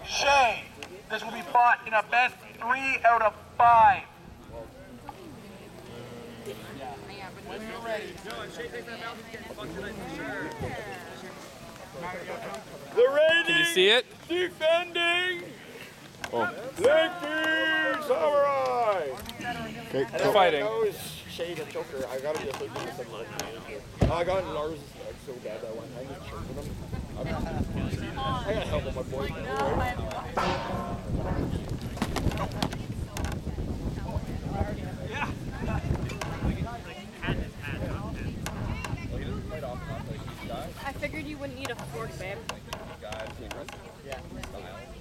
Shay, this will be fought in a best 3 out of 5. When you're ready. The reigning, Can you see it? defending, lanky samurai. Okay, They're fighting. That was Shay the choker. I gotta be a big piece of money. I got Lars' leg so bad that one time I just choked him. I gotta help with my boy. I figured you wouldn't need a fork, babe. Yeah.